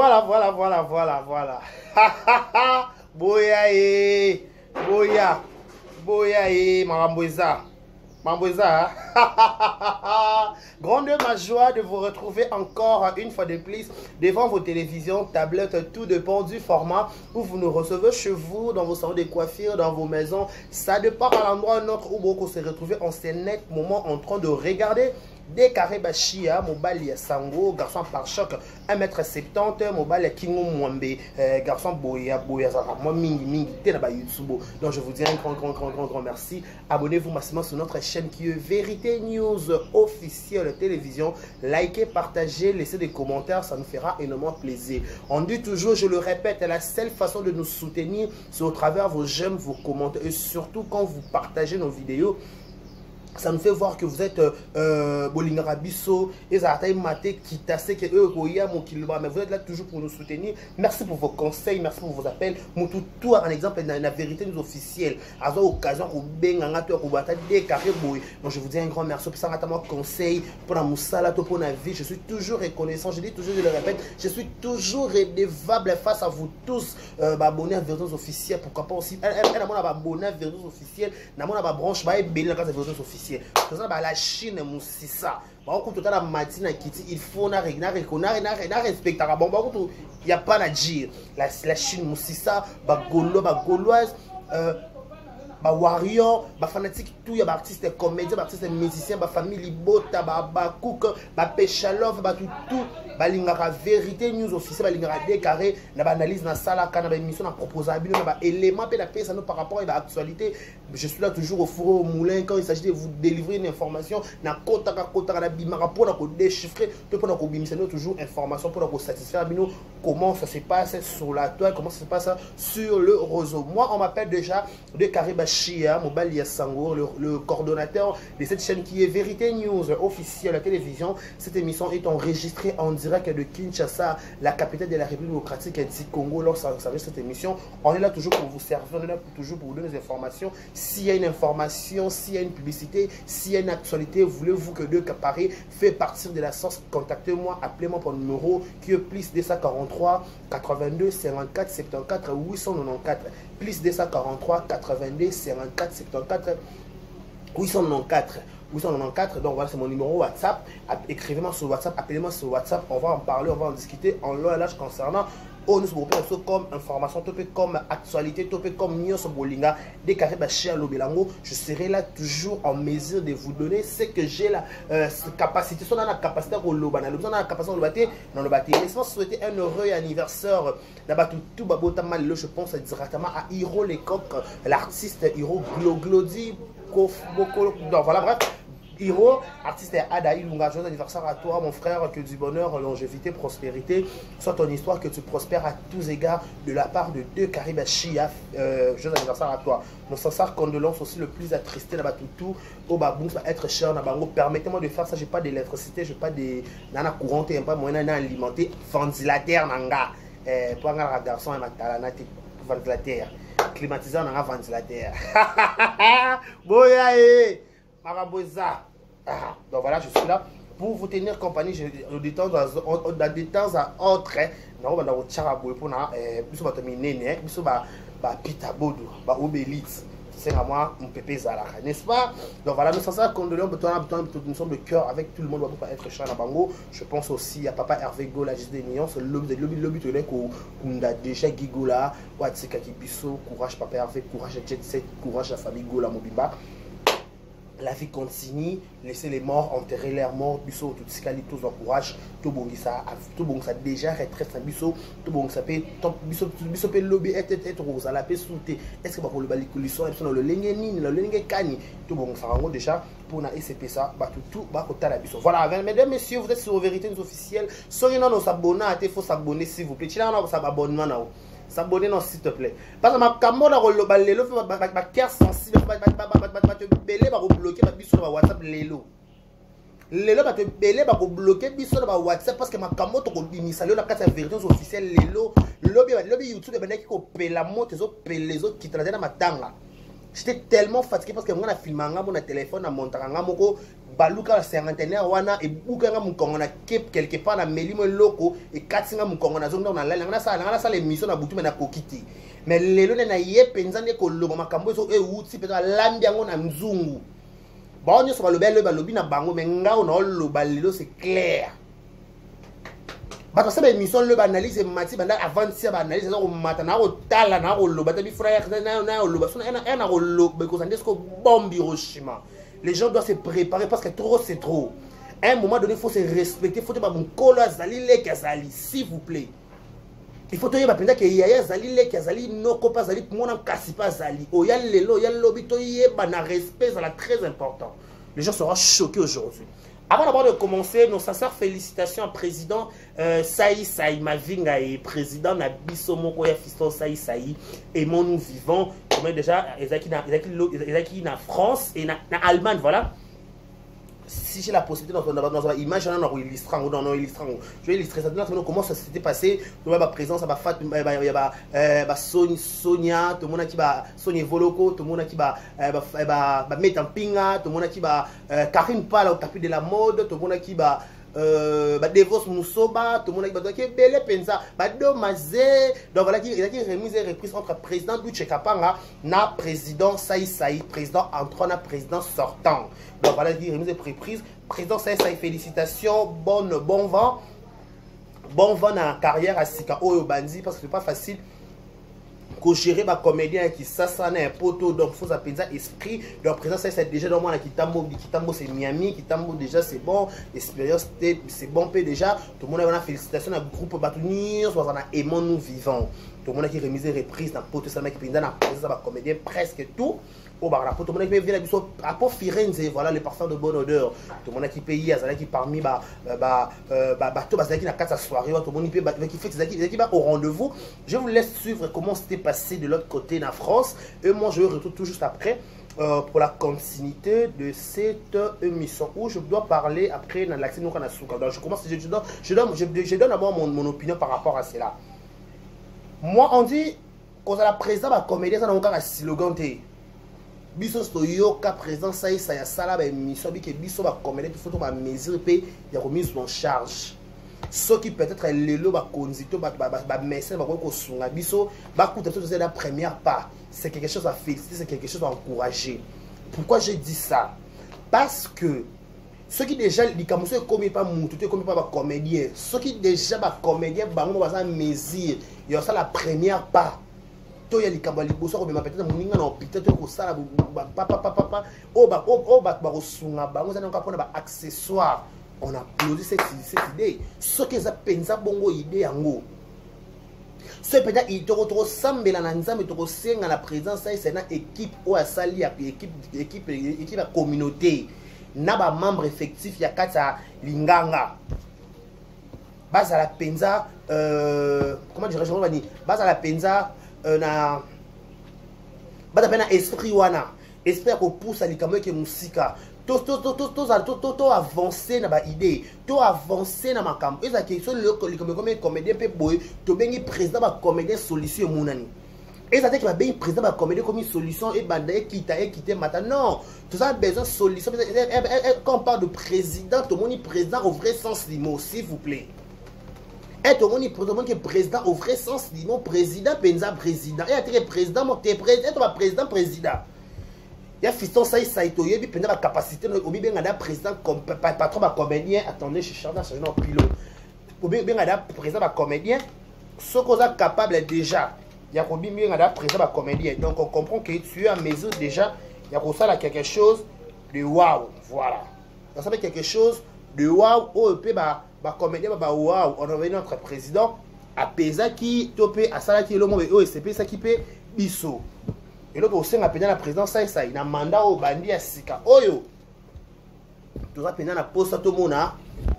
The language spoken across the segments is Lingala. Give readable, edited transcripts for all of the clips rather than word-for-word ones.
Voilà. Boya e, boya e, Mamboisa. Grande ma joie de vous retrouver encore une fois de plus devant vos télévisions, tablettes, tout dépend du format où vous nous recevez chez vous, dans vos salons de coiffure, dans vos maisons. Ça dépend à l'endroit ou autre où beaucoup se retrouver en ce net moment en train de regarder des carrés bachia, mobile sango, garçon par choc, 1m70, mobile kingo mwambe, garçon boya, moi mingi, tenaba YouTube. Donc je vous dis un grand merci. Abonnez-vous massivement sur notre chaîne qui est Vérité News officielle télévision. Likez, partagez, laissez des commentaires, ça nous fera énormément plaisir. On dit toujours, je le répète, la seule façon de nous soutenir, c'est au travers vos j'aime, vos commentaires et surtout quand vous partagez nos vidéos. Ça nous fait voir que vous êtes Bolingarabiso, et Zataï Maté, qui tassé, que eux, mais vous êtes là toujours pour nous soutenir. Merci pour vos conseils, merci pour vos appels. Tout un exemple dans la vérité nous officielle. À l'occasion, donc je vous dis un grand merci pour ça, conseil pour la moussala, pour la vie. Je suis toujours reconnaissant, je dis toujours, je le répète, je suis toujours redevable face à vous tous. Abonnés à Vérité officielle, pourquoi pas aussi. Abonnés à Vérité officielle, dans mon branche, Vérité officielle. La Chine, Moussissa. Il faut respecter. Il n'y a pas à dire. La Chine, Moussissa, Gauloise. Warrior, fanatique, tout, il y a des artistes comédiens, des artistes musiciens, des familles, Bota, Cook, Péchalov, tout, la vérité news officielle, des carrés, l'analyse dans la salle, la émission, la proposable, l'élément, la paix, ça nous par rapport à l'actualité. Je suis là toujours au four au moulin quand il s'agit de vous délivrer une information, na kota, pour déchiffrer, pour toujours information, pour satisfaire comment ça se passe sur la toile, comment ça se passe sur le réseau. Moi, on m'appelle déjà de Karibachia, Mobile Sango, le coordonnateur de cette chaîne qui est Vérité News officielle à la télévision. Cette émission est enregistrée en direct de Kinshasa, la capitale de la République démocratique du Congo. Lorsque vous savez cette émission, on est là toujours pour vous servir, on est là toujours pour vous donner des informations. S'il y a une information, s'il y a une publicité, s'il y a une actualité, voulez-vous que deux Paris fait partir de la source, contactez-moi, appelez-moi pour le numéro qui est plus 243 82 54 74 894. Plus 243 82 54 74 894. Donc voilà, c'est mon numéro WhatsApp. Écrivez-moi sur WhatsApp, appelez-moi sur WhatsApp. On va en parler, on va en discuter en long et large concernant nous comme information, comme actualité, comme news bolinga, des carrés bachia lobelango. Je serai là toujours en mesure de vous donner ce que j'ai la capacité. Si on a la capacité pour l'obana, on a la capacité de le bâtir. Laissez-moi souhaiter un heureux anniversaire. D'abord, tout babotamal, je pense directement à Hiro Lecoq, l'artiste Hiro Glodi. Donc voilà, bref. Hiro, artiste Adaï Lunga, joyeux anniversaire à toi, mon frère, que du bonheur, longévité, prospérité soit ton histoire, que tu prospères à tous égards de la part de deux Karibachia. Joyeux anniversaire à toi. Mon sincère condoléance aussi le plus attristé là-bas tout au babou, ça va être cher Nabango. Permettez-moi de faire ça, j'ai pas d'électricité, j'ai pas de nana courante, et pas moyen d'alimenter ventilateur nanga. Pour un garçon et ma talanate ventilateur. Climatiseur nanga ventilateur. Boya e Marabosa. Donc voilà, je suis là pour vous tenir compagnie de temps à autre. Nous allons vous Pita Bodo, Obélix. C'est à moi, mon pépé Zalaka, n'est-ce pas? Donc voilà, nous sommes ça, nous sommes de cœur avec tout le monde, pour pas être cher à Bango. Je pense aussi à Papa Hervé Gola, juste des millions, c'est le lobby qu'on a déjà Gigola, Watsika Kibiso, courage Papa Hervé, courage Jet Set, courage la famille Gola Mobimba. La vie continue, laissez les morts enterrer leurs morts, biso tout ce tous encourage, tout bon ça déjà retraite biso, tout bon ça peut biso peut lobby être rose à la paix sauter. Est-ce que pour le baliculisson et le lengeni, le lengekani, tout bon ça en déjà pour na SCP ça, bah tout bah côté la biso. Voilà, mesdames messieurs, vous êtes sur Vérité officielle. Soyez non s'abonner, il faut s'abonner s'il vous plaît. Tu n'as pas abonnement là. S'abonner non s'il te plaît. Parce que ma caméra le balelo ma cœur sensible te belé ba bloquer ma biso sur WhatsApp lelo. Lelo ba te belé ba bloquer biso sur WhatsApp parce que ma caméra to bimisa lelo la carte Vérité officielle lelo lobby YouTube ba naki ko pela moto zo pelezo qui traîne dans ma tanga. J'étais tellement fatigué parce que moi, je filmé mon téléphone, je monté mon baluka la cinquantenaire wana et bouka mon kongona quelque part na meli mon loko et katsinga mon kongona zonga na la ngana ça l'émission na butu na kokiti mais lelo na ye penza ne ko lobo makambo so e uti pe lambi yango na mzungu ba onyo so ba lobi na bango mais ngao na loba lelo c'est clair ba ça émission le ba analyse mati banda avant si ba analyse na ko mata na ko tala na ko loba tabi frère na loba so na ko loba ko sandesko bombi Hiroshima. Les gens doivent se préparer parce que trop c'est trop. À un moment donné, il faut se respecter. Il faut dire mon colo azali le kazali, s'il vous plaît. Il faut dire que il y a azali le kazali no ko pas azali mon kasi pas azali. Oh ya lelo ya lobi to yeba na respect, ça c'est très important. Les gens seront choqués aujourd'hui. Avant d'abord de commencer, nos sincères félicitations au président Saï Saï Mavinga et président Nabiso Moko ya fiston Saï Saï et mon nous vivons comme déjà Ezaki na France et na Allemagne voilà. Si j'ai la possibilité dans une image, on illustrer, je vais illustrer ça. Comment ça s'était passé. Il y a la présence, il y a Sonia, tout le monde qui va Sonia Voloko, tout le monde qui va mettre en pinga, tout le monde qui va Karine Pala au tapis de la mode, tout le monde qui va Devos Moussoba, tout le monde qui va belle pensa, domazé. Donc voilà qui remise et reprise entre président Duche Kapanga na président Saï Saï, président Antoine, président sortant. Donc voilà qui remise et reprise, président Saï Saï, félicitations, bon vent dans la carrière à Sika Oyo Bandi parce que c'est pas facile. Que gérer ma comédien qui ça un poteau donc faut appeler ça esprit donc présent ça c'est déjà dans moi qui tambo c'est Miami qui tambo déjà c'est bon l'expérience c'est bon peu déjà tout le monde a félicitations à groupe Batunir soit on a aimant nous vivants tout le monde qui remise reprise dans poteau ça mec qui dans présence ma comédien presque tout au bar tout le monde qui vient à pour Firenze voilà le parfum de bonne odeur tout le monde qui paye ça qui parmi bateau qui na 4 soirée tout le monde qui fait qui va au rendez-vous. Je vous laisse suivre comment c'était passé de l'autre côté en France et moi je retourne tout juste après pour la continuité de cette émission où je dois parler après dans l'accès donc je commence je donne d'abord mon opinion par rapport à cela. Moi on dit qu'on a la présence de la comédie ça n'a aucun slogan biso stoyoka présent ça ya sala ba émission bi ke biso ba comédie il faut to ba mesure pe ya remise en charge ceux qui peut-être lelo ba konzito ba message ba ko sunga biso ba kuta tout c'est la première part c'est quelque chose à féliciter c'est quelque chose à encourager. Pourquoi je dis ça? Parce que ceux qui déjà li kamuso comme pas mutu comme pas ba comédien ceux qui déjà ba comédien bango ba ça mesure ya ça la première part il y a les câbles liboso ko bema peut-être moninga na hôpital to ko sala papa o ba ko sunga bango za na ko na ba accessoire on applaudit cette idée ce que ça pensa bongo idée yango ce peut-être il to sambela na nzambe to senga la présence c'est na équipe o asali équipe la communauté na ba membre effectif ya kata linganga base à la penza comment dirais-je on va dire base à la penza na bata pena esprit wana esprit ko pousse likambo ke musika to avancer na ba idée to avancer na makambo eza ke so le likambo comme comédien pe boy to bengi président ba comédien solution munani eza te ke ba bengi président ba comédien comme solution et banda quitter matin non tout ça besoin solution quand on parle de président tout le monde président au vrai sens du mot s'il vous plaît. Et tout le monde qui est président au vrai sens du mot président penza président et être président mon président il y a fiston ça ito yebi penza la capacité obi benga président comme patron ba comédien attendez je cherche dans un pilote obi benga président ba comédien ce qu'on est capable déjà il y a obi benga président ba comédien donc on comprend que tu es à mesure déjà il y a pour ça là quelque chose de waouh voilà ça fait quelque chose de waouh au pe ba comédien waouh on revient notre président à pesa qui topé à sala qui le mot et c'est ça qui peut biso et l'autre aussi on a la présidence ça il a mandat au bandi à sika oyo tout ça pendant la poste tout mona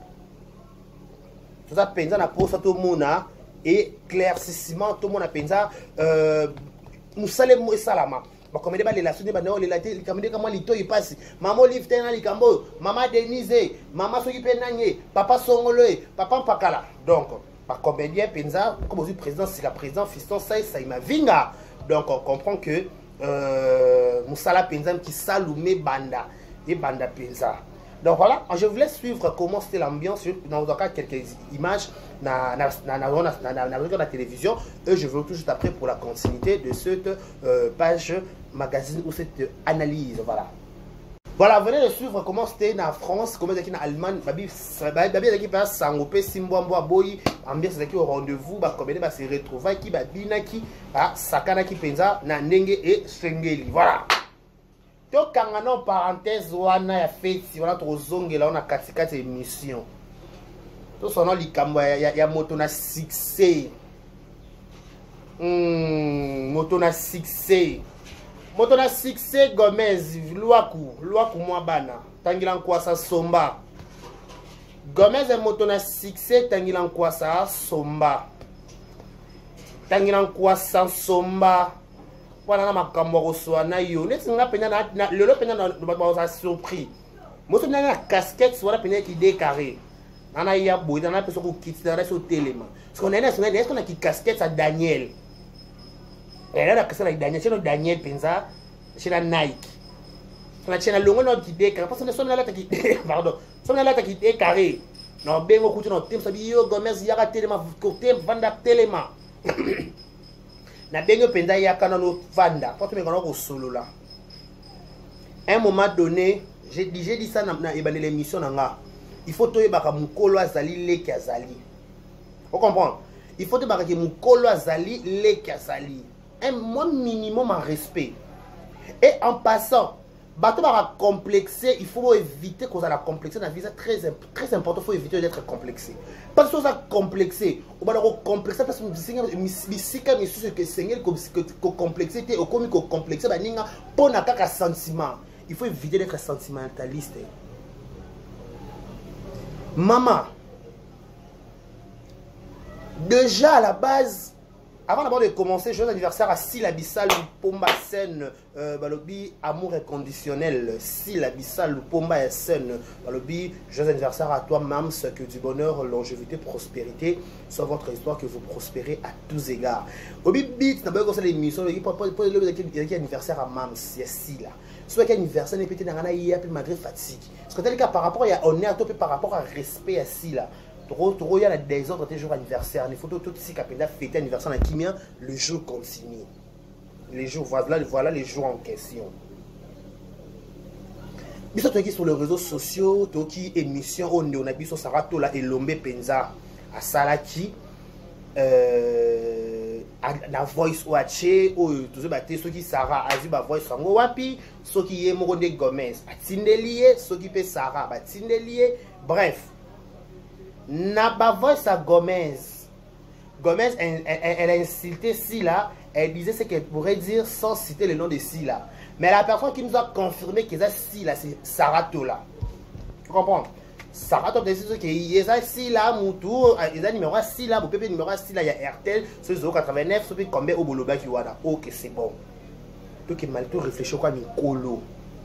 tout ça pendant la poste tout mona et claircissement tout monde a pensa musale mo salama ba comédie ba relation ba na la télé comédie comment lito il passe maman livre tena likambo maman Denise maman soki penanye papa songoloe papa pakala donc ba comédien penza comme aussi président c'est la président fiston ça il m'a vinga donc on comprend que Moussala Penza qui Salomé Banda et Banda Penza. Donc voilà, je voulais suivre comment c'était l'ambiance. Dans quelques images dans la télévision. Et je veux tout juste après pour la continuité de cette page magazine ou cette analyse. Voilà. Voilà, venez de suivre comment c'était en France, comment c'était en Allemagne. Babi qui passe Sangopé, Simbouamboa, Boy, ambiance qui au rendez-vous, combien va se retrouver, qui Babina qui, Sakana qui Penza, Nandenge et Sengeli. Voilà. Donc, quand on a une parenthèse, on a fait, on a trop zongé là, on a 4 émissions. Tout son nom, il y a Motona succès. Motona succès. Motona succès, Gomez, Luaku Mwabana, Tangilan Kwasa Somba. Gomez et Motona succès, Tangilan Kwasa Somba. Tangilan Kwasa Somba. Voilà, na makambo reçoit na yo. Net nga penya na le penya na surpris. Moi je na casquette soit penya qui décarré. Nana ya boy na personne qui quitte dans sur téléma. Parce qu'on est-ce qu'on a qui casquette à Daniel. Et là la casquette à Daniel, c'est Daniel Penza, c'est la Nike. On a tient longo no qui décaré parce que son là qui pardon. Son là qui décaré. Non bengo kutu no team sabi yo Gomez ya téléma côté vanda téléma. Na bengo penda ya kanano vanda pour me kono solo là. Un moment donné, j'ai dit ça dans l'émission nanga. Il faut toye baka mukolo azali leki azali. Vous comprenez? Il faut toye baka mukolo azali leki azali. Un minimum en respect. Et en passant, bato baka complexé, il faut éviter qu'on a la complexé dans la vie, c'est très important, il faut éviter d'être complexé. Parce que ça complexé, on va le complexer parce que complexité au comique complexé ba ninga pona kaka sentiment. Il faut éviter d'être sentimentaliste. Maman, déjà à la base, avant d'abord de commencer, joyeux anniversaire à Sila Bissal Pomba Sen, balobi amour inconditionnel. Sila Bissal Pomba Sen, balobi joyeux anniversaire à toi, Mams, que du bonheur, longévité, prospérité soit votre histoire, que vous prospérez à tous égards. Obi Beat, n'a pas eu l'émission, il y a anniversaire à Mams, il y a Sila. Soit qu'il y a anniversaire, il y a un peu malgré fatigue. Parce que tel cas par rapport à honneur, par rapport à respect à Sila. Il y a des autres jours anniversaire. Il faut tout ici qu'après fêter anniversaire dans Kimia, le jour continue. Les jours, voilà les jours en question. Biso toki sur les réseaux sociaux, toki émission on est on a biso Sarato la Elombe Penza à Salaki na voice watché ou tous batté ceux qui Sarah azi ba voice sango wapi ceux qui est Moronde Gomez atindelié ceux qui peut Sarah batindelié bref. Na ba voice à Gomez. Gomez, elle a insulté Sila. Elle disait ce qu'elle pourrait dire sans citer le nom de Sila. Mais la personne qui nous a confirmé que c'est Sila, c'est Sarah Tola. Tu comprends? Sarah Tola, c'est que il y a Sila, Moutou, il y a numéro Sila, vous pouvez numéro Sila, il y a RTL, c'est 089, c'est combien au Boloba qui wada. Ok, c'est bon. Tout qui mal tout réfléchir quoi, Nicolo.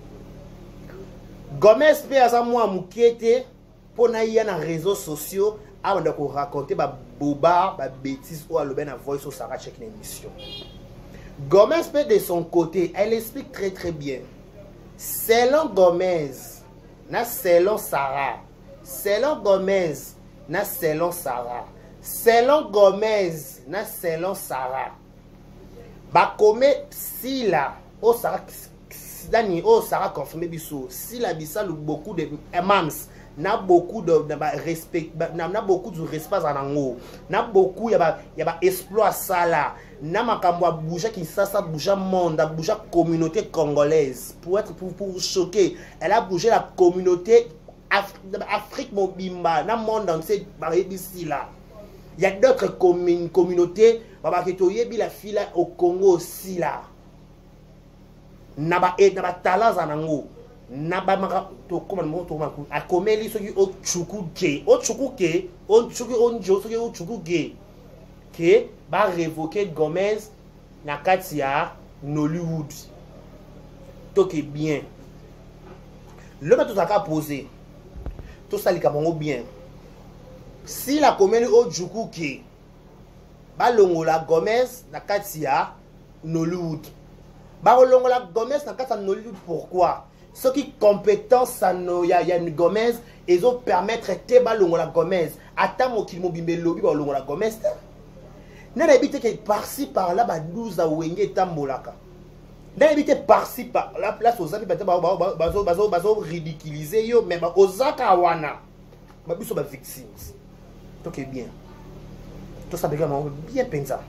Gomez, peut à ça, moi, Moukete. Pour na y a dans réseaux sociaux avant de raconter ba boba ba bêtises ou à le ben voice au Sarah check l'émission. Gomez peut de son côté, elle explique très bien. Selon Gomez, na selon Sarah. Selon Gomez, na selon Sarah. Selon Gomez, na selon Sarah. Ba comme si là au Sarah Dani au Sarah confirmé biso si la Bissal beaucoup de mams n'a beaucoup de respect, n'a beaucoup de respect en haut, n'a beaucoup y a exploit ça là, n'a makambo bouger qui ça bouger monde, bouger communauté congolaise pour choquer, elle a bougé la communauté Afrique Mobimba, n'a monde entier ici là. Il y a d'autres communautés, baba ketoyebi la fille au Congo aussi là. N'a pas talent en haut. Nabamaka to comment moto maku akomeli soki o chukuke on soki o chukuke que ba révoquer Gomez na kati ya Nollywood toke bien le mato saka poser tout ça likamongo bien si la komeli o chukuke ba longola Gomez na kati ya Nollywood Barolongola Gomez na kata Nollywood pourquoi? Ceux qui compétence à Yann Gomez, ils ont permettre de balongola Gomez. Attends mon qu'il mobile lobby balongola Gomez. N'a habité que par-ci par-là ba 12 a wenge tambolaka. N'a habité par-ci par-là place aux amis bazo ridiculiser yo mais aux akawana. Ma biso ba victimes. Donc bien. Tout ça bien pensa.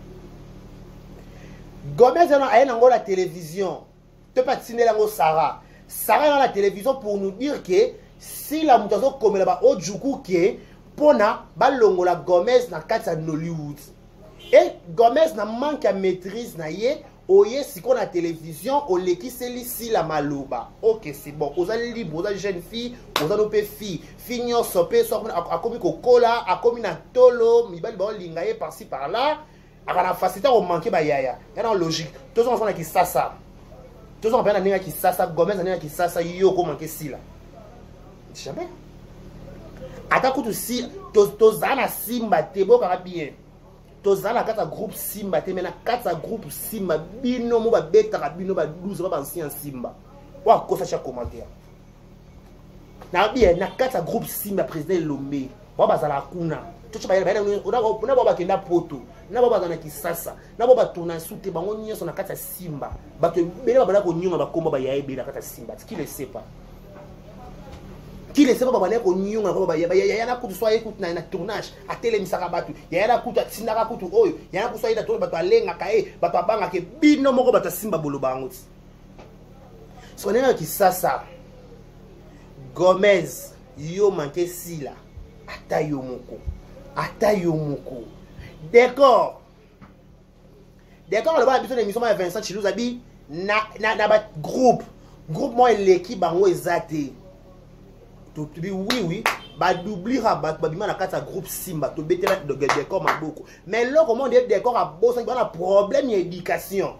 Gomez a la télévision. Tu pas signer la Sarah. Sarah est dans la télévision pour nous dire que si la mutazo comme là-bas au Djoukou qui est pona balongola Gomez na kata Nollywood. Et Gomez na manque à maîtrise na ye oye si qu'on a télévision au leki seli si la maloba. OK, c'est bon. Aux libre, aux jeunes filles, aux anopé filles, finio sopé sopé a komi ko kola, a komi na tolo, mi bali ba lingaye par-ci par-là. A la facilité au manquer ba yaya. Il y a une logique. Tous les enfants qui ça. Tous les enfants qui ça Gomez qui ça yo ko manquer si là. Jamais. Ata kutu si tozana simba te boka bien. Tozana kata groupe simba te mena kata groupe simba bino mo ba beta bino ba 12 ba ancien simba. Wa ko sa chaque commentaire. Na bien na kata groupe simba président Lomé. Wa bazala kuna. Tout ça on a baba kenda poto. Na baba na kisasa. Na baba tona soute bango nyonso na kata simba. Ba ke bele baba ko nyunga ba komba ba yae bele kata simba. Qui le sait pas? Qui le sait pas baba ko nyunga ko baba ya na kutu soye kutu na tournage a tele misaka batu. Ya na kutu tinaka kutu oyo. Ya na kutu soye da to batu alenga kae batu abanga ke bino moko batu simba bolo bango. So nena kisasa. Gomez yo manke sila. Ata yo moko. Ata yo moko. D'accord. D'accord, le bas de l'émission de Vincent Chilou Zabi na groupe. Groupe moi l'équipe bango exacté. Oui. Ba doublira ba bima na kata groupe Simba to betela de décor maboko. Mais là comment dire décor a bossa ba na problème d'éducation.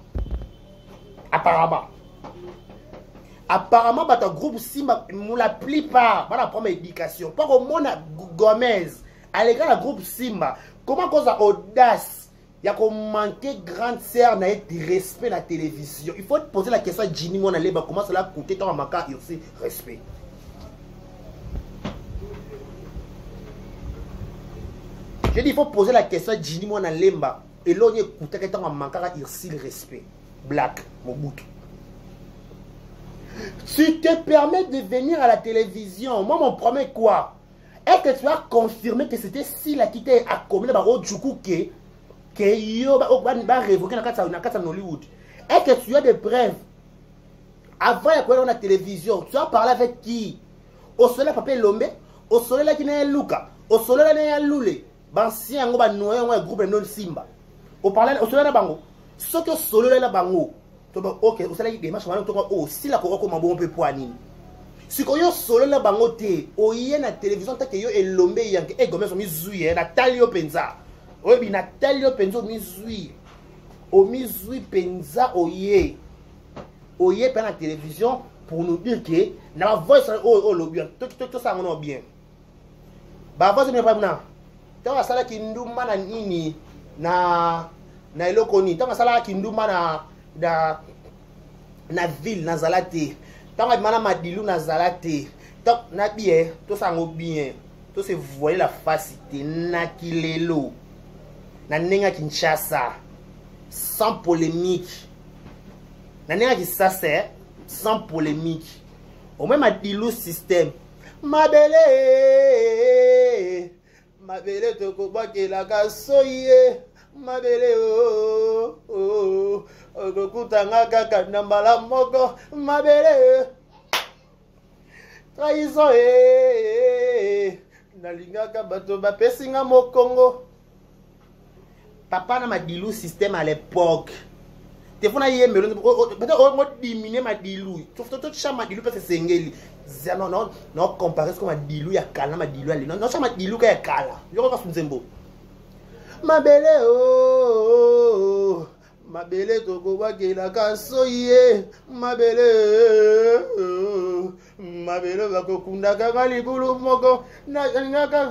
Apparemment ba groupe Simba la plupart ba na problème d'éducation. Pas au monde Gomez à l'égard du groupe Simba. Comment cause audace, il y a qu'on manquer grande sœur n'a de respect à la télévision. Il faut poser la question à Ginny Monaleba, comment cela coûte tant à Maka et aussi respect. J'ai dit il faut poser la question à Ginny Monaleba et l'on y écoute tant à Maka et aussi le respect. Black, Mobutu. Tu te permets de venir à la télévision. Moi mon premier quoi? Est-ce que tu as confirmé que c'était si la qui t'a accommodé par au Djoukou que yo va révoquer na kata Nollywood? Est-ce que tu as des preuves? Avant il y a la télévision, tu as parlé avec qui? Au soleil papa Lombe, au soleil là qui n'est Luka, au soleil là n'est Lule, Bansi ngo ba noyer un groupe non Simba. Au parler au soleil là bango. Ce que soleil là bango. OK, au soleil des matchs to oh si la ko ko mabo on peut poani. Si ko yo solo la bango te o ye na télévision ta ke yo elombe yanke e Gomez mi zui na talio penza o bi na talio penzo mi zui o mi zui penza o ye pe na télévision pour nous dire que na voice o lo bien to ça ngono bien ba voice me pas na ta sala ki nduma na nini na eloko ni ta sala ki nduma na ville na zalate. Tant que madame Madilou n'a zalaté, tant na bien, tout ça ngo bien, tout se voyait la facilité, na kilelo, na nenga Kinshasa, sans polémique, na nenga Kinshasa, sans polémique. Au même Madilou système, ma belle te koba ke la gasoye, ma belle oh. Kutanga kaka nambala moko mabele trahison nalingaka bato bapesinga mokongo papa na Madilou système à l'époque te fona ye melo peut-être on diminuer Madilou tout chama Madilou parce que c'est ngeli non comparer ce que Madilou ya kala Madilou ali non chama Madilou ka ya kala yo pas nzembo mabele oh Mabele toko wakela kasoye mabele bakokunda kaka libulu moko nalingaka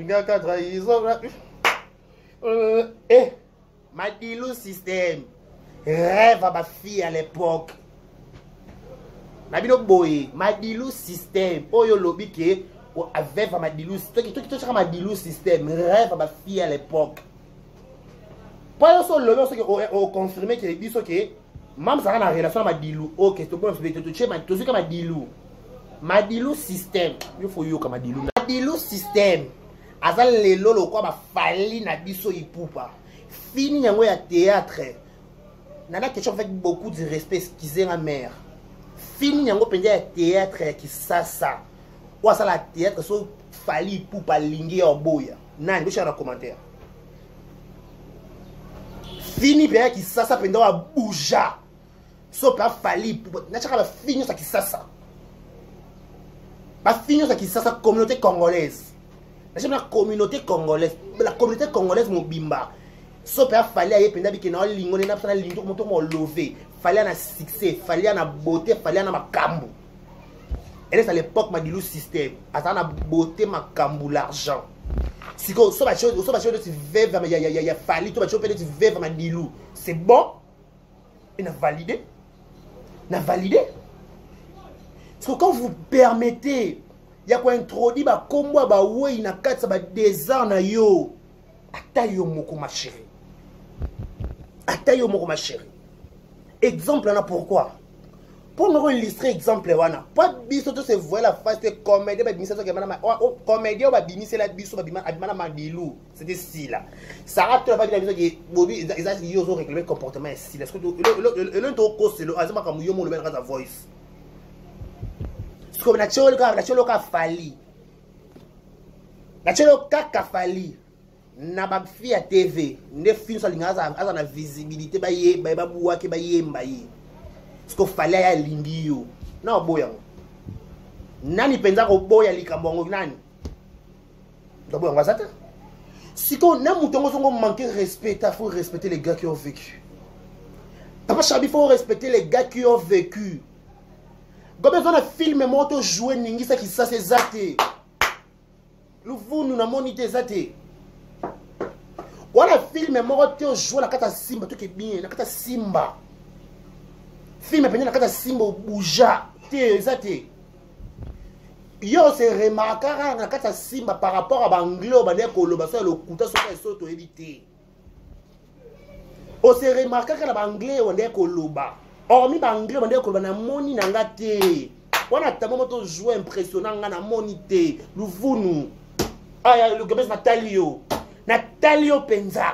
trahison Madilou système rêve à ma fille à l'époque. Nabino boy, Madilu système. Oyo lobby ke avec Madilu. Toi qui Madilu système, rêve à ma fille à l'époque. Pas sur le lobby on confirmé que dit que même ça a une relation avec Madilu. OK, tu peux me tu sais Madilu. Madilu système. Il faut yo comme Madilu. Madilu système. Azal lelo lo kwa ba fali na biso ipupa. Fini yango ya théâtre. Nana question avec beaucoup de respect excusez ma mère. Fini yango pendia ya théâtre qui ça. Ou ça la théâtre so fali ipupa lingi ya boya. Nani bo na commentaire. Fini pendia qui ça pendia wa bouja. So pa fali ipupa. Na chaka ba fini ça qui ça. Ba fini ça qui ça communauté congolaise. La communauté congolaise, la communauté congolaise mobimba. Sauf qu'il fallait aller pendant que nous lingo na psana lingo moto mo lever, fallait na succès, fallait na beauté, fallait na makambu. Et c'est à l'époque Madilu système, à na beauté makambu l'argent. Si ko so ba chose de veuve ya fali, to ba chose peut être veuve Madilu. C'est bon? Il a validé. N'a validé. Parce que quand vous permettez il y a quoi introduit ba kombo ba wei na katsa ba désert na yo ata yo moko ma chérie, ata yo moko ma chérie. Exemple là pourquoi pour nous illustrer exemple wana pas biso to se voir la face de comédie ba bimisa to ke mana comédie ba bimisa la biso ba bimana abimana Madilu c'était si là ça rate la vie de biso que bobi ils yo zo réclamer comportement si est-ce que le to ko c'est le azama comme yo mo le mettre sa voice. Comme la choloka fali. La choloka fali. Na ba fi à TV, ne film ça lingaza na visibilité ba ye ba buwa ke ba yemba ye. Ce que fali ya lingi yo. Na boya. Nani penza ko boya likambongo nani? Donc on va ça. Si qu'on na mutongo songo manquer respect, il faut respecter les gars qui ont vécu. Papa Chabi, il faut respecter les gars qui ont vécu. Comme on a filmé moto jouer ningi ça qui ça c'est zaté. Le vous nous na monité zaté. On a filmé moto jouer la kata simba tout est bien, la kata simba. Filmé pendant la kata simba bouja té zaté. Yo c'est remarquera la kata simba par rapport à banglo ba ko loba ça le kuta so to éviter. On se remarquera que la banglais on est ko loba. Hormis banglais on est ko na moni na ngate. On a tellement de jouer impressionnant na monité. Nous vous aya le gabes Natalio penza.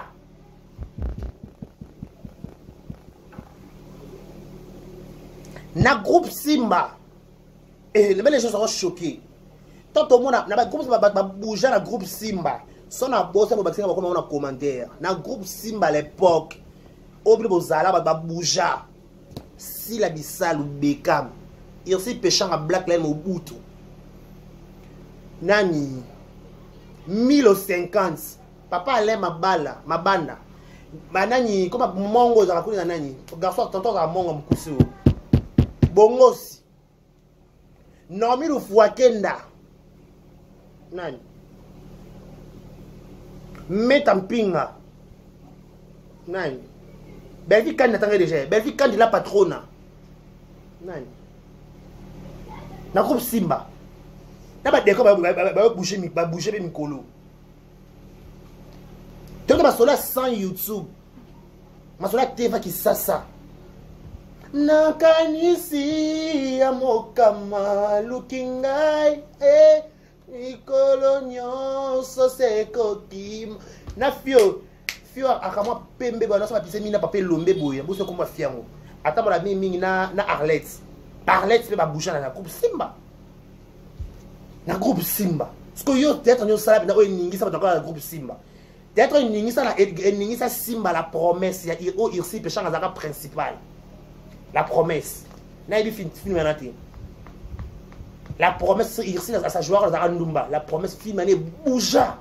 Na groupe Simba. Et les gens seront choqués. Tant au monde na groupe va bouger na groupe Simba. Son a bossé pour baxer comme on a commentaire. Na groupe Simba à l'époque. Obli bozala ba bouger. Si la bisal ou Beckham. Il aussi péchant à Black Line Mobutu. Nani 1050. Papa allait ma banda. Nani comme mongo za kuni na nani. Garçon tonton za mongo mkusi. Bongosi. Nomi Rufuakenda. Nani. Metampinga. Nani. Belvi Kandi n'attendait déjà. Belvi Kandi la patrona. Nani. Na groupe Simba. D'abord d'accord ba bouger mikolo. Donc ma sola sans YouTube. Ma sola TV qui ça. Nakanisi amokama lookingai ikolonyo sosekokim na fio akama pembe bana so pise mina pape lombe boya buso kuma fiango ata bola mingi na Arlette pe ba bouger na groupe Simba parce que yo peut-être nous sala na o ningi ça dans groupe Simba peut-être ningi ça Simba la promesse ya o irsi pe changa zaka principal. La promesse. La promesse ici à sa joueur à Ndumba. La promesse film année bouja.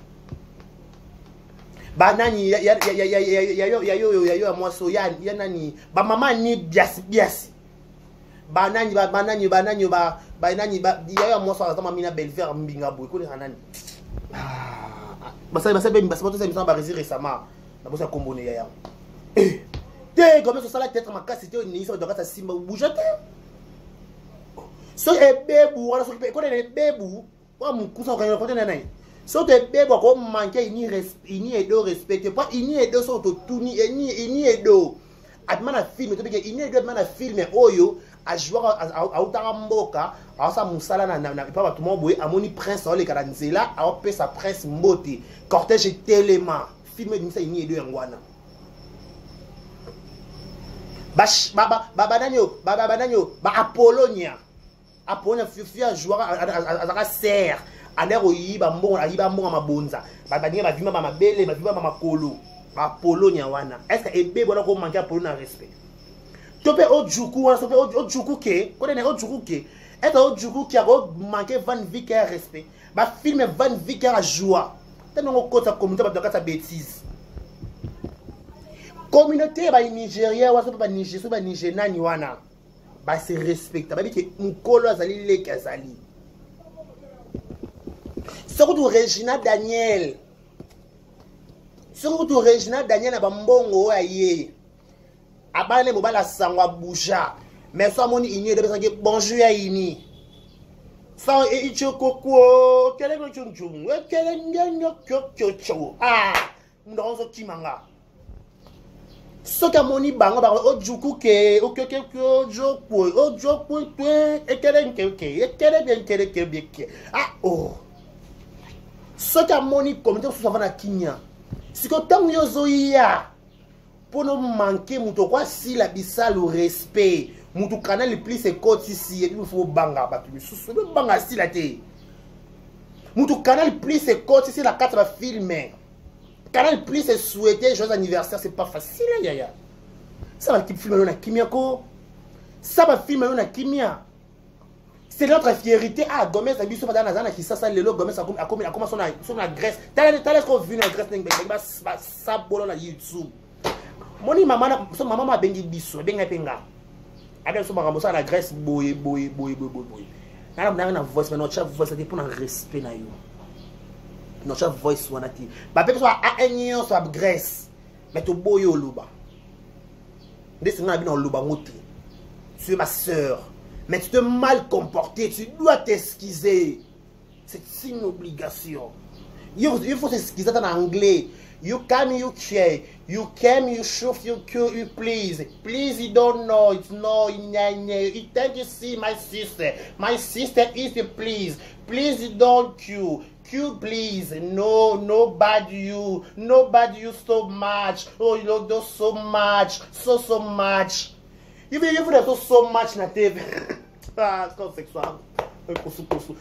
Banani ya moi so ya nani ba maman ni biasi. Banani ya moi so à mina Belver mbinga boy ko nani. Basa be récemment. Na bosa kombone ya. te comme ça la tête ma casse c'était ni ça doit ça simba bouge te so e bebu wala so ko ne bebu wa mu kusa ko ko ne nai so te bebu ko manquer ini edo respecte pas ini edo so to tuni ini edo atmana film to be ini edo atmana film oyo a jouer a utaramboka a sa musala na pas tout monde boy amoni prince ole karanzela a pe sa prince mbote cortège téléma film ni ça ini edo ngwana ba Apollonia fia joueur azaka serre aner oyiba mbongo ayiba mbongo mabonza babania ba vima ba mabele ba vima ba makolo ba Apollonia wana est-ce que ebe bona ko manquer Apollo na respect topé ojuku wana topé ojuku ke ko ne ojuku ke est ojuku ki a manquer Van Vicker respect ba film Van Vicker a joie tellement ko ta communauté ba dokata bêtise communauté ba Nigeria wa so ba Nigeria so ba Nigeria ni wana ba se respecta ba biki mukolo azali leki azali surtout Regina Daniel na ba mbongo aye abale mobala sangwa bouja mais so moni ini de besange bonjour ya ini sans ichokoko kele ko chunchum kele ngenyo kyocho ndonzo kimanga soka moni bango ba ojuku ke okeke ojoko ojoko twe ekele ekele bien ke soka moni communauté so savana kinya siko tango yozoya pono manquer muto kwa si la bisal au respect mutu kana le plus c'est côté ici et il faut banga ba tu susu banga si la te mutu kana le plus c'est côté ici la carte va filmer. Canal Plus est souhaité, joyeux anniversaire, c'est pas facile, yaya. Ça va filmer na kimia ko. Ça va filmer na kimia. C'est notre fierté. Ah, Gomez a biso padana zana ki ça lelo Gomez a commencé sur la Grèce. T'as qu'on vu na Grèce ba ça bolo na YouTube. Moni maman ma bengi biso, benga penga. Avec so makambo ça na Grèce boy. Na voice mais notre voice c'était pour un respect na yo. Notre voice wana ti ba pe so a enyo so Grèce mais to boyo luba ndé singa bi na luba ngoti tu es ma sœur mais tu te mal comporté tu dois t'excuser c'est une obligation il faut s'excuser en anglais you come you care you came you show you please you don't know it's no you thank you see my sister is please you don't you please nobody you so much oh you do so much so much you so much na TV c'est comme sexual kosu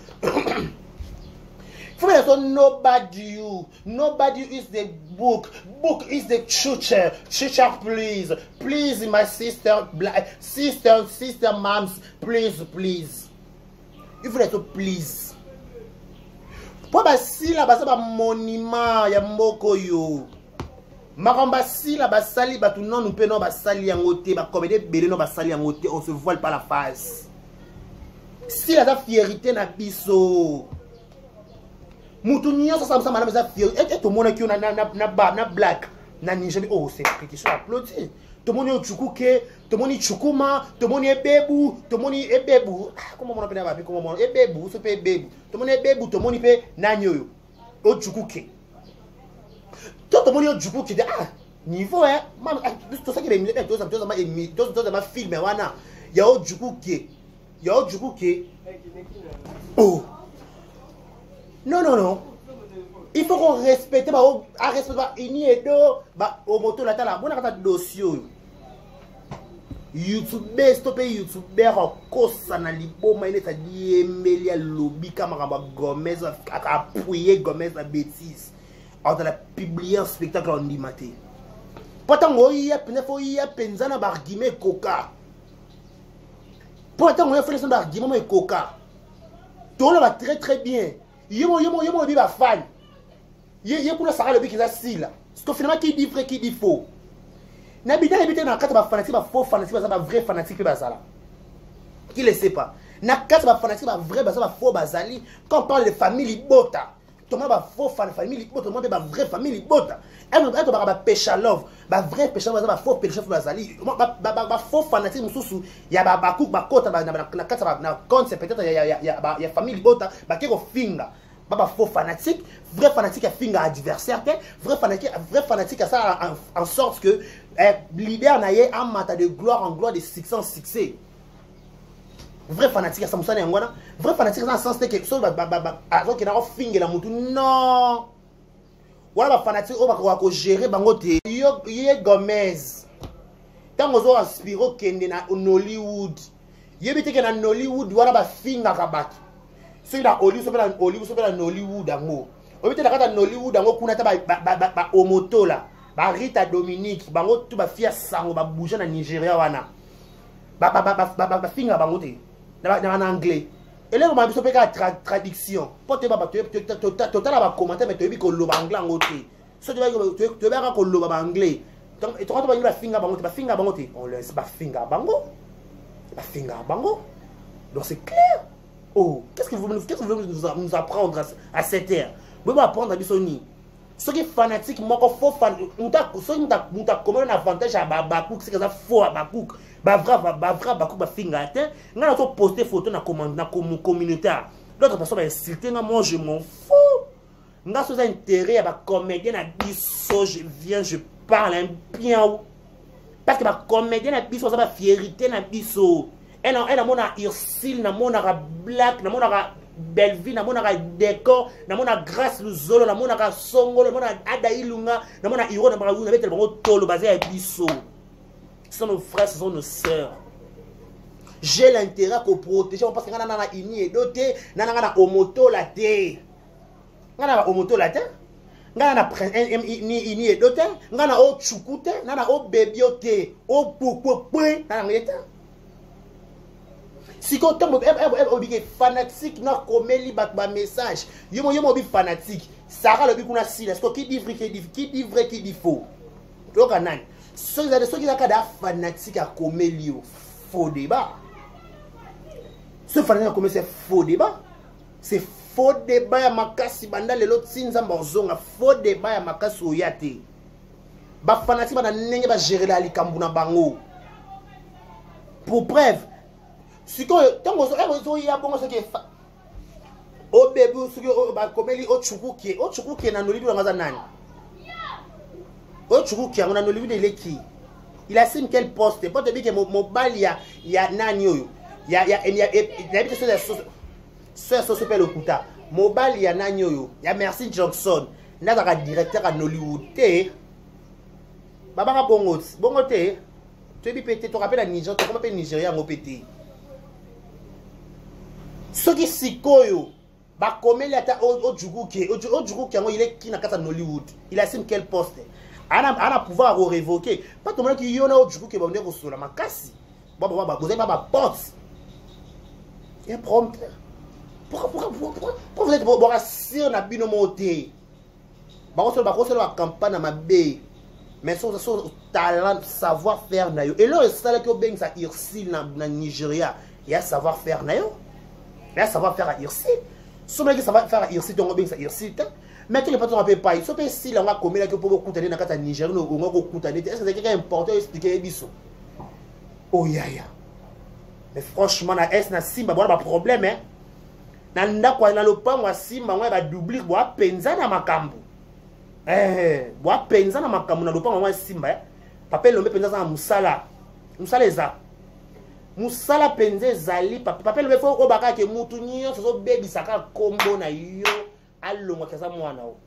so nobody you is the book is the church please my sister moms please you so please po basila basaba monument ya mboko yo makamba sila basali batu non pe no basali yango te ba comédie belé no basali yango te on se voile pas la face si la fierté na biso mutu nyo ça madame ça fierté et tout monde qui na black na ninja oh c'est petit sur applaudi tout monde yo chukuke tout monde chukuma tout monde ebebu tout monde ebebu comment on appelle ça comment on ebebu so pe ebebu tout monde ebebu tout monde pe nanyo o chukuke tout monde yo chukuke de niveau hein tout ça qui est tout ma film wana ya o chukuke oh non il faut qu'on respecte ini edo ba o moto la tala bona kata dossier YouTuber stopé YouTuber kosa na liboma ile ta diemelia lobby kama Gomez appuyer Gomez la bêtise en de la publier un spectacle en limaté pourtant il y a penzana barguime coca pourtant on a fait son argument et coca tout va très bien yemo bi ba fan yé pour ça le bi qui ça si là parce que finalement qui dit vrai qui dit faux n'habite na kata ba fanatique ba faux fanatique ba vrai fanatique pe bazala qui le sait pas na kata ba fanatique ba vrai ba faux bazali quand on parle de famille bota Thomas ba faux famille libota, Thomas ba vraie famille libota. Elle ba pécha love, ba vrai pécha love, ba faux pécha bazali. Ba faux fanatique mususu, ya ba cook ba kota na kata na compte c'est peut-être ya famille libota, ba keko finga. Ba faux fanatique, vrai fanatique a finga adversaire, vrai fanatique a ça en sorte que leader na ye en mata de gloire en gloire de succès en succès. Vrai fanatique, ça me sonne en vrai fanatique, dans le sens que quelque chose, alors qu'il y a un finger la moutou, non. Voilà, la fanatique, on va gérer, bangote, yé Gomez. Tant qu'on a aspiré qu'il y a Hollywood, yé bité qu'il y a Hollywood, voilà, la finger kabaki. Ceux qui ont Hollywood, c'est pas Hollywood, d'amour. On peut dire que Hollywood, d'amour, qu'on a ta homoto là, Rita Dominique, bango tout ba fia sango, ba bouger na Nigeria wana, ba finger bangote. En anglais. Et là, on a besoin de traduction. Pour te faire commentaire, mais tu veux que le anglais en côté. Si tu veux que le anglais. Donc, tu vas te finger bango. On laisse pas finger bango. La finger bango. Donc, c'est clair. Oh, qu'est-ce que vous voulez nous apprendre à cette ère? Vous voulez apprendre à Bissoni. Ceux qui sont fanatiques, moi, faut fan. Ceux qui ont commun avantage à Bakouk, c'est que ça faux à Bakouk. Bavra Bakouk, Bafinga, on a posté photo dans la communauté. L'autre personne va insulter, moi je m'en fous. On a ce intérêt à la comédienne à biso, je viens, je parle un bien. Parce que la comédienne à biso, ça va fierté à biso. Elle a mon Ursule, na mon Black, na mon Belleville, na mon décor, na mon grâce le zolo, na mon songo, na mon adailunga, na mon hiro, na mon avec le tolo basé à biso. Ce sont nos frères, ce sont nos sœurs. J'ai l'intérêt à protéger parce que nana ini et doté, nana omoto la té. Nana omoto la té. Nana ini et doté, nana o chukute, nana o bebiote, o poupoupoué, nana ngeta. Si quand on est fanatique, na komeli bat message. Yomo bi fanatique. Sarah le bi kuna silence. Qui dit vrai, qui dit faux. Donc anan. Ceux qui ont des fanatiques à komeli faux débat. Ce fanatique à komeli c'est faux débat. C'est faux débat ya makasi banda le lot sinza mbozonga. Faux débat ya makasi oyate. Ba fanatique ba nenge ba gérer la likambuna bango. Pour preuve. Si quand on y a bon ce qui est au bébé ce que ba komeli o chuku qui na nolibi ngaza nani o chuku qui na nolibi de leki il assume quel poste pas de que mobile ya nani oyo ya habite sur ce pele okuta mobile ya nani oyo ya Merci Johnson na directeur à Hollywood te baba bongo te tu bi pété tu rappelles la Niger tu comment Nigeria ngo pété. Ce qui sikoyo, ba komeli ata ojuguki il est qui na kata Hollywood. Il assume quel poste. Ana pouvoir révoquer. Pas tout le monde qui yona ojuguki ba ndeko sur la makasi. Ba vous avez pas porte. Il y a prompt. Pourquoi vous êtes bon sur na binomoté. Ba ko la campagne na mabe. Mais son talent, savoir faire na yo. Et là ça que ben ça Ursule na Nigeria, il y a savoir faire na yo. Là, ça va faire à Ursule. Si ça va faire à Ursule, donc on va Ursule. Mais tu ne peux pas y aller. Si on va commettre que pour beaucoup de temps, dans Nigeria, on va beaucoup de temps. Est-ce que c'est quelqu'un important à expliquer les oh, ya. Mais franchement, est-ce que c'est un problème? Nanda kwa na lopa mwa simba mwa ba doublir bo penza na makambu. Bo penza na makambu na lopa mwa simba. Papa lombe penza na musala. Musala eza. Musala penze zali papa le fo obaka ke mutu nyo so baby saka kombo na yo alongwa kaza mwana o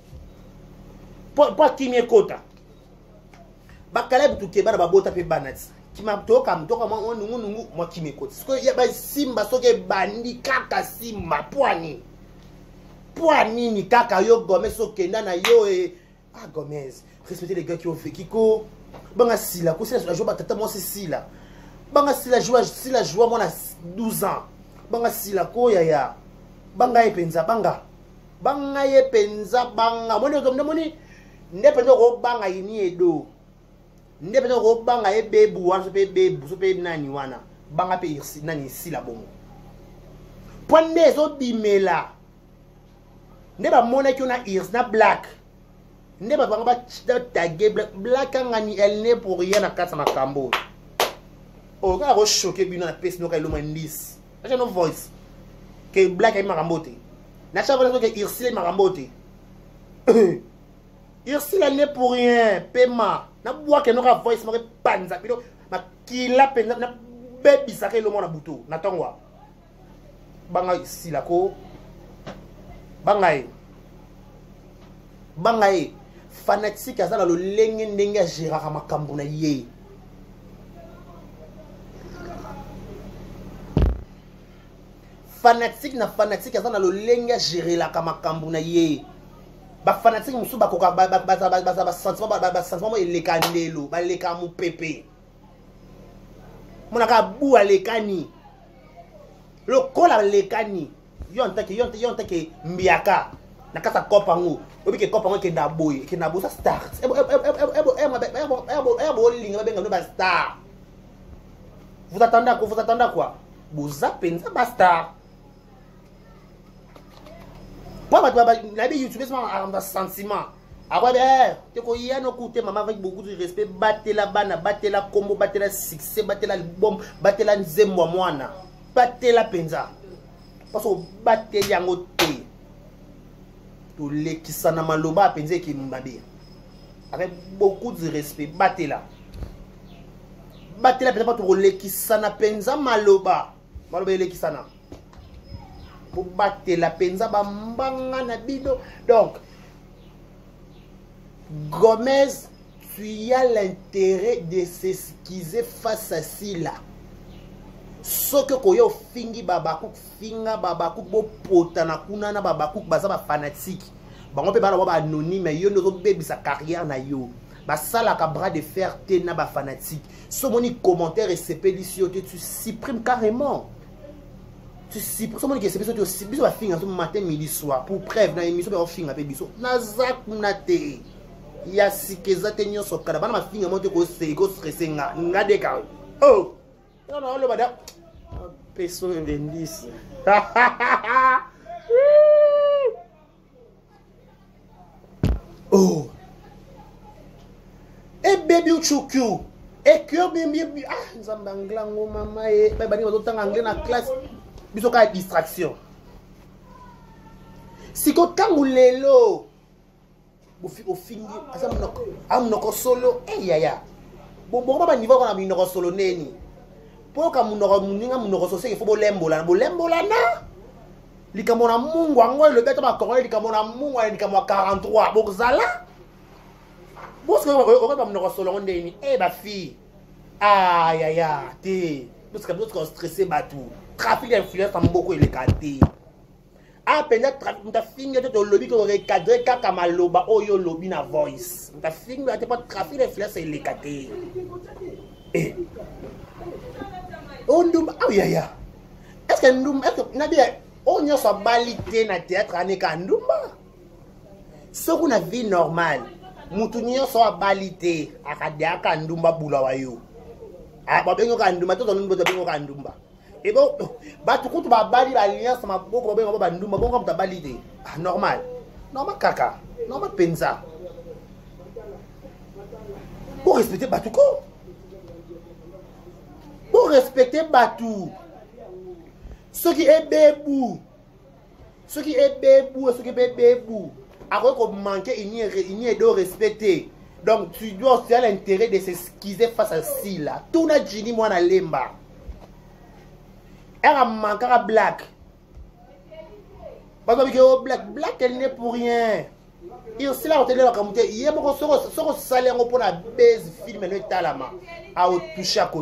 po kimie kota bakala butuke bana babota pe banati kima toka mwa nungu mwa kimie kota sko ya ba simba soke bandi kaka simba poani ni kaka yo Gomez soke na yo Gomez respectez les gars qui ont fait kiko banga sila ko sila joba tata moi c'est sila. Banga si la joie moi na 12 ans. Banga si la ko ya. Banga ye penza banga. Banga ye penza banga. Moni ozo moni nde penza ko banga ini edo. Nde penza ko banga ye bebu wan so pe nani wana. Banga pe nani si la bongo. Pwande zo bimela. nde ba mona ki na Irs na Black nde ba banga ba taguer Black ngani elle n'est pour rien na kasa makambo o ka ko choquer bino na pesi no ka ilo mandis acha no voice ke Black ay makambo te na chava na ke Irs le makambo te Irs elle n'est pour rien pema na bois ke no ka voice mo ke panza bino makila penza na baby sa ke ilo mona buto na tongwa banga silako bangaye fanatique azala lo lenge ndenge gérera makambo na ye fanatique azala lo lenge gérer la makambo na ye ba fanatique musu ba koka ba sentiment elekandelo ba leka mu pepe monaka bu alekani lokola lekani yontake mbiaka na kasa kopango obi ke kopango ke ndaboy sa star linga benga ba star vous attendez quoi vous appelez ça ba star pas ba YouTube ça un sentiment après te ko yano koute maman avec beaucoup de respect batela bana batela combo batela succès batela album batela nzembo mwana batela penza parce que batela yango te to lekisana maloba penza ki mbabe avec beaucoup de respect batela penza pas to lekisana penza maloba lekisana pour batela penza bambanga na bido donc Gomez, tu as l'intérêt de s'esquiser face à Sila. Ce que koyo fingi babakuk finga babakuk bo potana kunana babakuk baza ba fanatique. Bango pe bala ba anonyme yo no baby sa carrière na yo. Ba sala ka bras de fer te na ba fanatique. Ce moni commentaire et CP tu supprimes carrément. Tu supprimes ce moni que CP tu biso ba finga ce matin midi soir pour preuve na émission ba finga pe biso. Nazak nate. Ya sikeza tenyo sokala bana mafinga moto ko stressé nga deka oh non le bada peso vendis oh e baby uchukyu e kyo baby nzamba nglango mama e ba bani bazo tanga anglais na classe biso ka distraction siko tangu lelo au fingi amunoko solo yaya bon ba niveau kana minoko solo neni po ka munoko muninga munoko so se fo bolembola na likamona mungu ango le beta ba korole likamona mungu ali likamwa 43 bokzala bosko ko ba munoko solo neni ba fi yaya te bosko stressé batu trafic d'influence amboko ele kate penda ta finger to lobby ko recadrer kaka maloba oyo lobby na voice ta finger te pas trafic d'influence ele kate ondum yaya est-ce que na bien onyo so balite na théâtre aneka ndumba so kuna vie normale mutu nyo so balite akadiaka ndumba bula wayo ba bengo ka ndumba to ndumba to bengo ka ndumba et bon batu kutu ba bali alliance maboko ba bengo ba ndumba bongo mta balite normal kaka normal penza pour respecter batu ko pour respecter batu ce qui est bébou après qu'on manque il n'y a de respecter donc tu dois aussi avoir l'intérêt de s'esquiser face à Sila tout na jini moi na lemba elle a manqué à Black parce que Black elle n'est pour rien il aussi là on te dit la communauté il y a beaucoup de salaire pour la base film et le talama à au toucher à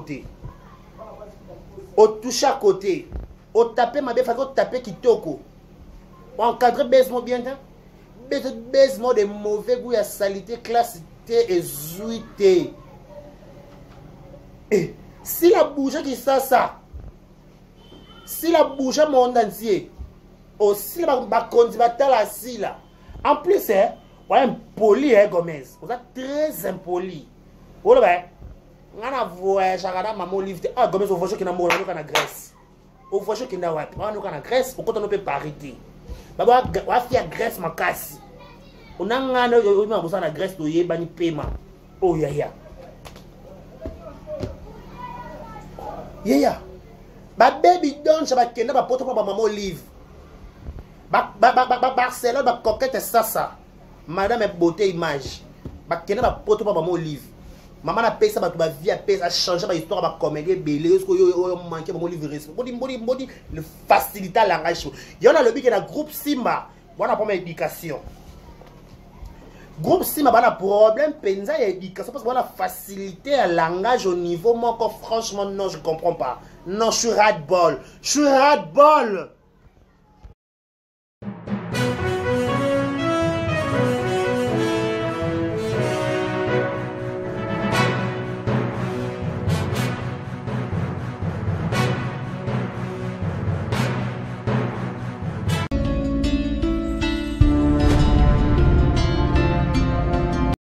côté au taper ma belle façon taper kitoko encadrer baisement bien baisement de mauvais goût et saleté classe et zuité et si la bouche qui ça si la bouche monde entier aussi la conduit la si là en plus ouais impoli Gomez vous êtes très impoli oh ben on a voyagé à maman livre Gomez au voyage qui n'a pas na Grèce au voyage qui n'a pas na Grèce au côté on peut parité Ba fi Grèce makasi. On a ngana yo ma bosa na Grèce to yeba ni paiement. Oh ya. Yeah. Ba baby don ça va kenda ba poto pa ba maman Olive. Barcelone ba coquette ça. Madame est beauté image. Ba kenda ba poto pa maman Olive. Maman a payé ça ba ba vie a payé ça changer ba histoire ba comédie belé ce que yo manqué maman Olive reste. Body le faciliter le langage. Il y en a le but que la groupe Simba, voilà pour éducation. Groupe Simba a un problème penza éducation parce que voilà faciliter le langage au niveau moi franchement non je comprends pas. Non, je suis ras-de-bol. Je suis ras-de-bol.